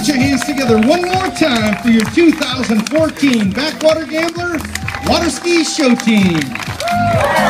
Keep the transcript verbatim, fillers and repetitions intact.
your hands together one more time for your two thousand fourteen Backwater Gambler Water Ski Show Team.